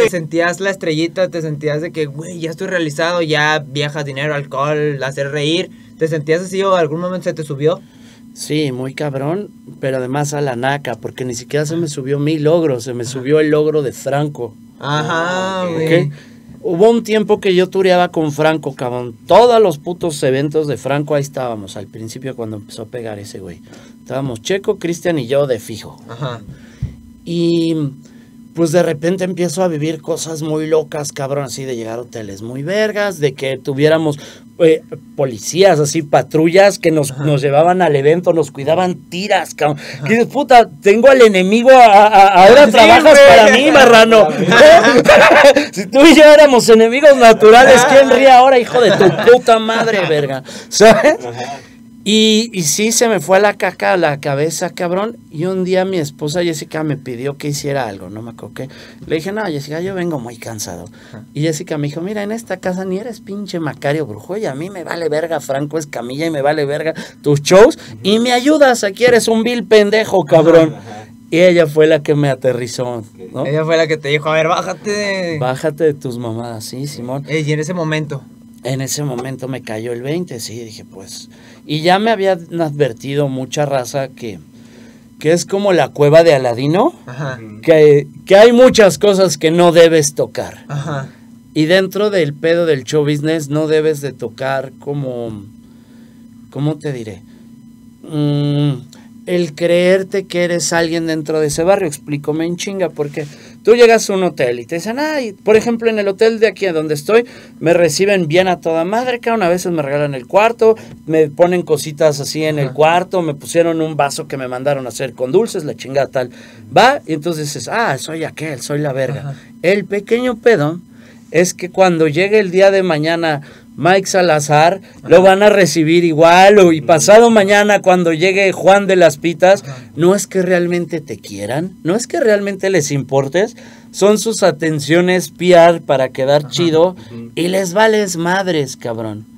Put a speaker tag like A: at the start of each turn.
A: güey. Sentías la estrellita, te sentías de que, güey, ya estoy realizado, ya viajas, dinero, alcohol, hacer reír. ¿Te sentías así o algún momento se te subió?
B: Sí, muy cabrón, pero además a la naca, porque ni siquiera se me subió mi logro, se me subió el logro de Franco.
A: Ajá, güey.
B: ¿Okay? Hubo un tiempo que yo tureaba con Franco, cabrón. Todos los putos eventos de Franco, ahí estábamos, al principio cuando empezó a pegar ese güey. Estábamos Checo, Cristian y yo de fijo.
A: Ajá.
B: Y pues de repente empiezo a vivir cosas muy locas, cabrón, así de llegar a hoteles muy vergas, de que tuviéramos policías, así, patrullas que nos llevaban al evento, nos cuidaban tiras, cabrón. Que dices, puta, tengo al enemigo, ahora sí, trabajas para mí, marrano. Si tú y yo éramos enemigos naturales, ¿quién ríe ahora, hijo de tu puta madre, verga? ¿Sabes? Y sí, se me fue a la caca a la cabeza, cabrón. Y un día mi esposa Jessica me pidió que hiciera algo, no me acuerdo qué. Le dije, no, Jessica, yo vengo muy cansado. Y Jessica me dijo, mira, en esta casa ni eres pinche Macario Brujo, y a mí me vale verga Franco Escamilla y me vale verga tus shows. Y me ayudas, aquí eres un vil pendejo, cabrón. Y ella fue la que me aterrizó, ¿no?
A: Ella fue la que te dijo, a ver, bájate.
B: Bájate de tus mamadas, sí, Simón.
A: Y en ese momento.
B: En ese momento me cayó el 20, sí, dije, pues... Y ya me habían advertido mucha raza que es como la cueva de Aladino,
A: Ajá.
B: Que hay muchas cosas que no debes tocar.
A: Ajá.
B: Y dentro del pedo del show business no debes de tocar como... ¿Cómo te diré? El creerte que eres alguien dentro de ese barrio. Explícame en chinga, porque... Tú llegas a un hotel y te dicen, ay, por ejemplo, en el hotel de aquí a donde estoy, me reciben bien a toda madre, cada veces me regalan el cuarto, me ponen cositas así en el cuarto, me pusieron un vaso que me mandaron a hacer con dulces, la chingada tal. Va, y entonces dices, soy aquel, soy la verga. Ajá. El pequeño pedo es que cuando llegue el día de mañana Mike Salazar, lo van a recibir igual, y pasado mañana cuando llegue Juan de las Pitas, no es que realmente te quieran, no es que realmente les importes, son sus atenciones PR para quedar chido, y les vales madres, cabrón.